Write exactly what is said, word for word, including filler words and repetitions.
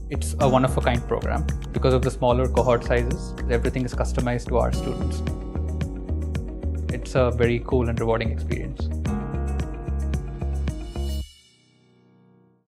It's a one-of-a-kind program. Because of the smaller cohort sizes, everything is customized to our students. It's a very cool and rewarding experience.